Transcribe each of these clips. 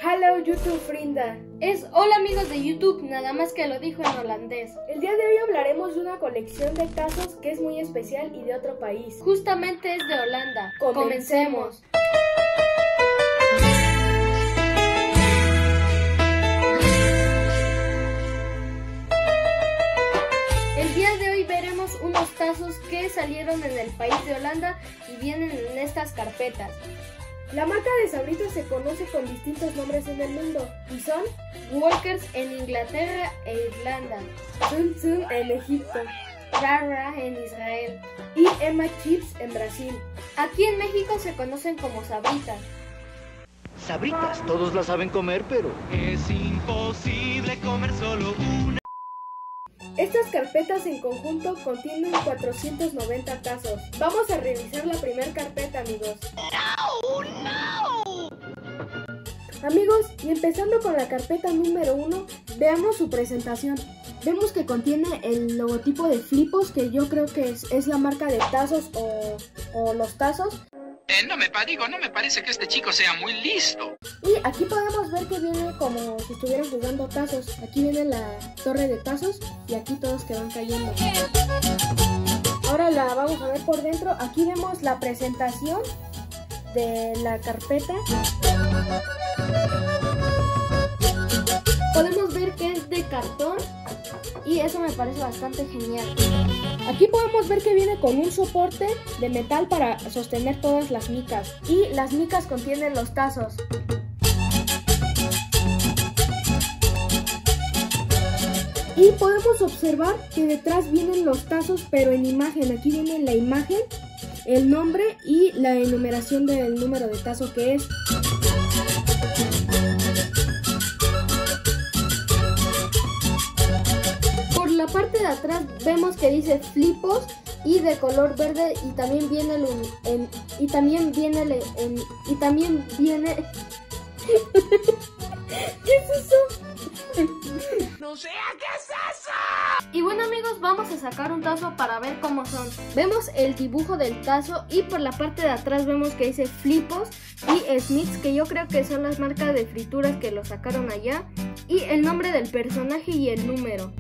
Hello YouTube Frinda. Es hola amigos de YouTube, nada más que lo dijo en holandés. El día de hoy hablaremos de una colección de tazos que es muy especial y de otro país. Justamente es de Holanda. Comencemos. El día de hoy veremos unos tazos que salieron en el país de Holanda y vienen en estas carpetas. La marca de Sabritas se conoce con distintos nombres en el mundo y son Walkers en Inglaterra e Irlanda, Tsum Tsum en Egipto, Rara en Israel y Emma Chips en Brasil. Aquí en México se conocen como Sabritas. Sabritas, todos la saben comer, pero es imposible comer solo una. Estas carpetas en conjunto contienen 490 tazos. Vamos a revisar la primera carpeta, amigos. ¡No! Amigos, y empezando con la carpeta número 1, veamos su presentación. Vemos que contiene el logotipo de Flipos, que yo creo que es la marca de tazos o los tazos. No me parece que este chico sea muy listo. Y aquí podemos ver que viene como si estuvieran jugando tazos. Aquí viene la torre de tazos y aquí todos que van cayendo. Ahora la vamos a ver por dentro. Aquí vemos la presentación de la carpeta. Podemos ver que es de cartón y eso me parece bastante genial. Aquí podemos ver que viene con un soporte de metal para sostener todas las micas. Y las micas contienen los tazos. Y podemos observar que detrás vienen los tazos, pero en imagen. Aquí viene la imagen, el nombre y la enumeración del número de tazo que es. Por la parte de atrás vemos que dice Flipos y de color verde y también viene ¿Qué es eso? No sé, ¿qué es eso? Y bueno amigos, vamos a sacar un tazo para ver cómo son. Vemos el dibujo del tazo y por la parte de atrás vemos que dice Flipos y Smiths, que yo creo que son las marcas de frituras que lo sacaron allá, y el nombre del personaje y el número.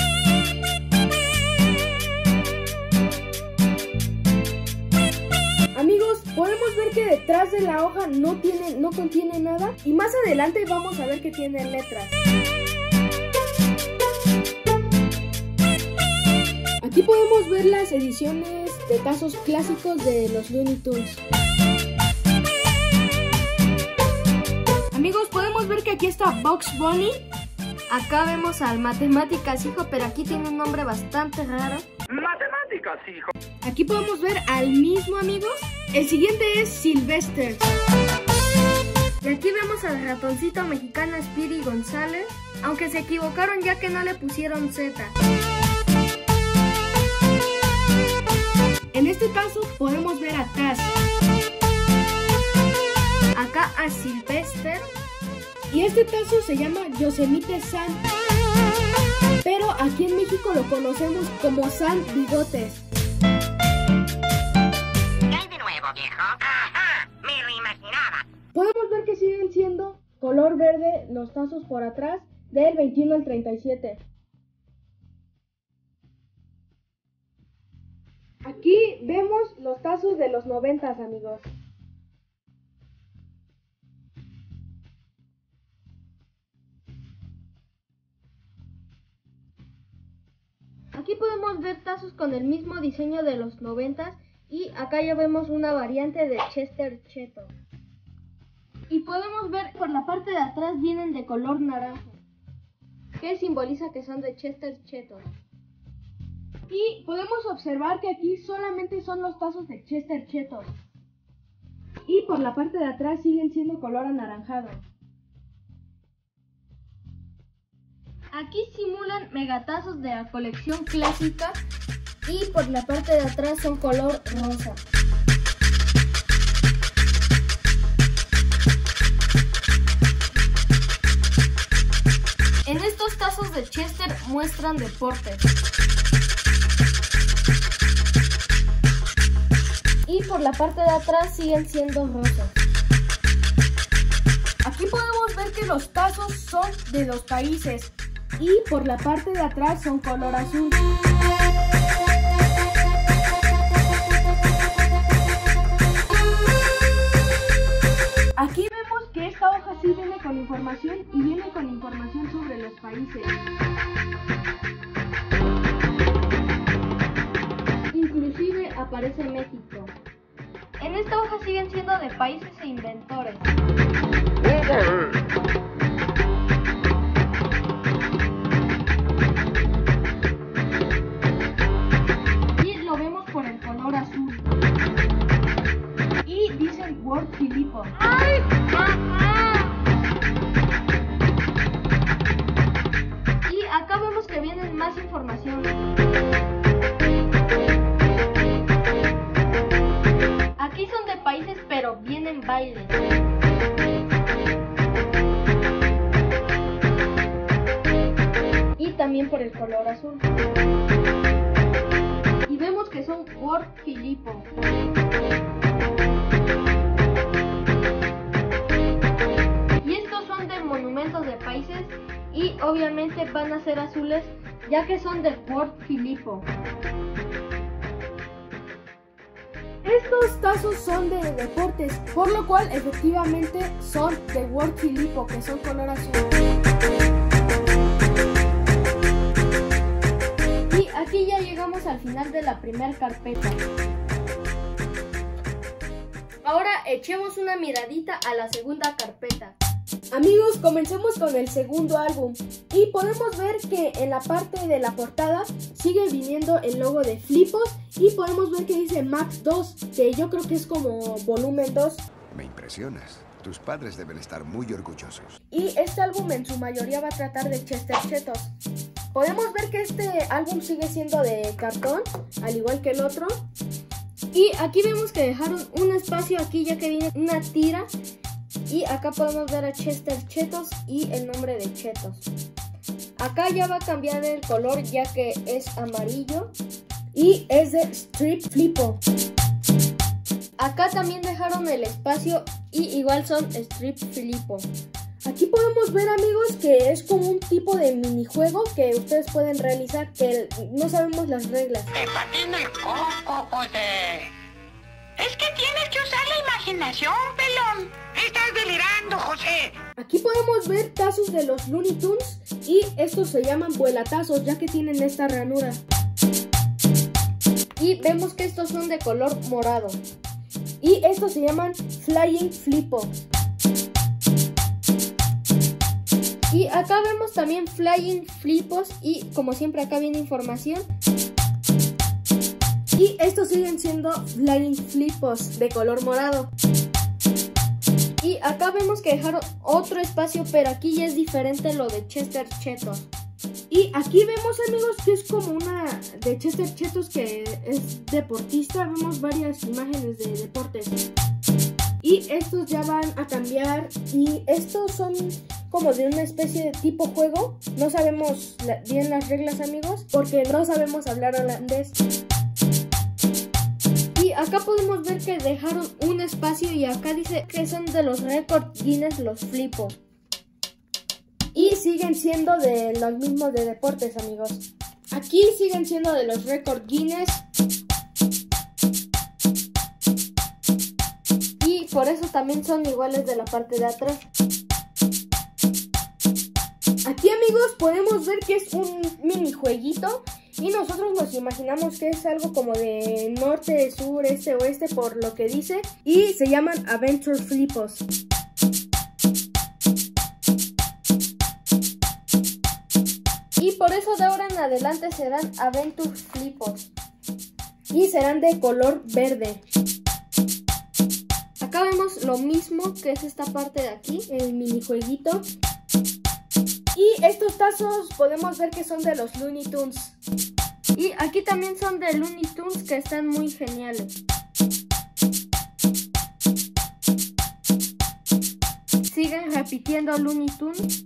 Amigos, podemos ver que detrás de la hoja no contiene nada y más adelante vamos a ver que tiene letras. Aquí podemos ver las ediciones de tazos clásicos de los Looney Tunes. Amigos, podemos ver que aquí está Bugs Bunny. Acá vemos al Matemáticas Hijo, pero aquí tiene un nombre bastante raro. Matemáticas, hijo. Aquí podemos ver al mismo, amigos. El siguiente es Sylvester. Y aquí vemos al ratoncito mexicano Speedy González, aunque se equivocaron ya que no le pusieron Z. En este caso podemos ver a Taz. Acá a Sylvester. Y este tazo se llama Yosemite Sam, pero aquí en México lo conocemos como Sam Bigotes. ¿Qué hay de nuevo, viejo? ¡Ajá! Me lo imaginaba. Podemos ver que siguen siendo color verde los tazos por atrás del 21 al 37. Aquí vemos los tazos de los 90, amigos. Aquí podemos ver tazos con el mismo diseño de los 90 y acá ya vemos una variante de Chester Cheto. Y podemos ver por la parte de atrás vienen de color naranja, que simboliza que son de Chester Cheto. Y podemos observar que aquí solamente son los tazos de Chester Chetos. Y por la parte de atrás siguen siendo color anaranjado. Aquí simulan megatazos de la colección clásica y por la parte de atrás son color rosa. En estos tazos de Chester muestran deportes. Y por la parte de atrás siguen siendo rosas. Aquí podemos ver los tazos son de los países y por la parte de atrás son color azul. Aquí vemos que esta hoja sí viene con información y viene con información sobre los países. Inclusive aparece México. En esta hoja siguen siendo de países e inventores. Y lo vemos por el color azul. Y dicen Word Filipo. Y acá vemos que vienen más información. Aquí son de países, pero vienen bailes. Y también por el color azul. Y vemos que son Word Filipo. Y estos son de monumentos de países y obviamente van a ser azules, ya que son del Word Filipo. Estos tazos son de deportes, por lo cual efectivamente son de Word Filipo, que son color azul. Y aquí ya llegamos al final de la primera carpeta. Ahora echemos una miradita a la segunda carpeta. Amigos, comencemos con el segundo álbum y podemos ver que en la parte de la portada sigue viniendo el logo de Flipos y podemos ver que dice Mac 2, que yo creo que es como volumen 2. Me impresionas. Tus padres deben estar muy orgullosos. Y este álbum en su mayoría va a tratar de Chester Chetos. Podemos ver que este álbum sigue siendo de cartón, al igual que el otro. Y aquí vemos que dejaron un espacio aquí ya que viene una tira. Y acá podemos ver a Chester Chetos y el nombre de Chetos. Acá ya va a cambiar el color ya que es amarillo. Y es de Strip Flipo. Acá también dejaron el espacio y igual son Strip Filipo. Aquí podemos ver, amigos, que es como un tipo de minijuego que ustedes pueden realizar, que no sabemos las reglas. Te patina el coco, José. Es que tienes que usar la imaginación, pelón. Estás delirando, José. Aquí podemos ver tazos de los Looney Tunes y estos se llaman vuelatazos ya que tienen esta ranura. Y vemos que estos son de color morado. Y estos se llaman Flying Flipo. Y acá vemos también Flying Flipos y como siempre acá viene información. Y estos siguen siendo Flying Flipos de color morado. Y acá vemos que dejaron otro espacio, pero aquí ya es diferente lo de Chester Chetos. Y aquí vemos, amigos, que es como una de Chester Chetos que es deportista. Vemos varias imágenes de deportes. Y estos ya van a cambiar. Y estos son como de una especie de tipo juego. No sabemos bien las reglas, amigos, porque no sabemos hablar holandés. Y acá podemos ver que dejaron un espacio y acá dice que son de los récord Guinness los Flipos. Y siguen siendo de los mismos de deportes, amigos. Aquí siguen siendo de los récord Guinness. Y por eso también son iguales de la parte de atrás. Aquí, amigos, podemos ver que es un minijueguito. Y nosotros nos imaginamos que es algo como de norte, sur, este, oeste, por lo que dice. Y se llaman Adventure Flipos. Y por eso de ahora en adelante serán Adventure Flipos. Y serán de color verde. Acá vemos lo mismo que es esta parte de aquí, el minijueguito. Y estos tazos podemos ver que son de los Looney Tunes. Y aquí también son de Looney Tunes que están muy geniales. Siguen repitiendo Looney Tunes.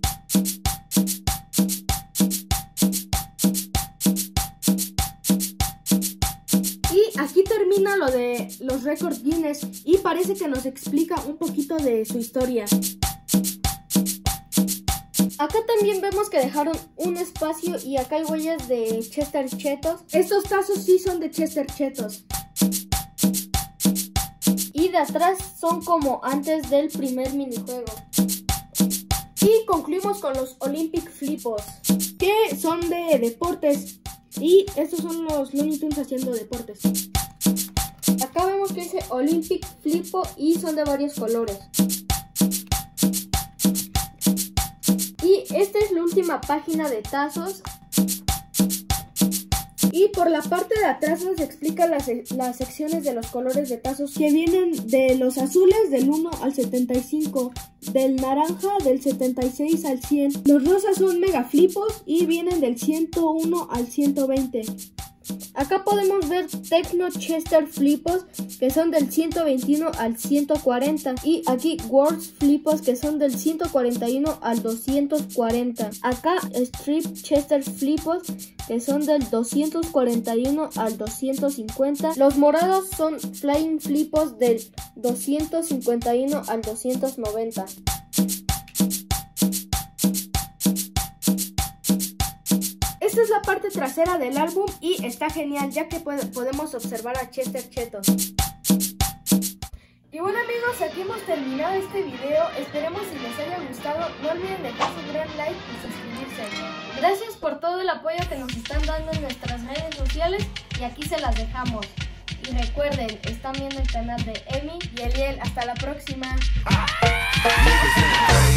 Y aquí termina lo de los récords Guinness y parece que nos explica un poquito de su historia. también vemos que dejaron un espacio y acá hay huellas de Chester Chetos. Estos tazos sí son de Chester Chetos. Y de atrás son como antes del primer minijuego. Y concluimos con los Olympic Flipos, que son de deportes. Y estos son los Looney Tunes haciendo deportes. Acá vemos que dice Olympic Flipo y son de varios colores. Y esta es la última página de tazos. Y por la parte de atrás nos explica las secciones de los colores de tazos, que vienen de los azules del 1 al 75, del naranja del 76 al 100. Los rosas son mega flipos y vienen del 101 al 120. Acá podemos ver Tecno Chester Flipos, que son del 121 al 140. Y aquí Words Flipos, que son del 141 al 240. Acá Strip Chester Flipos, que son del 241 al 250. Los morados son Flying Flipos del 251 al 290. Esta es la parte trasera del álbum y está genial, ya que podemos observar a Chester Chetos. Y bueno amigos, aquí hemos terminado este video. Esperemos si les haya gustado. No olviden dejar su gran like y suscribirse. Gracias por todo el apoyo que nos están dando en nuestras redes sociales y aquí se las dejamos. Y recuerden, están viendo el canal de Emi y Eliel. Hasta la próxima.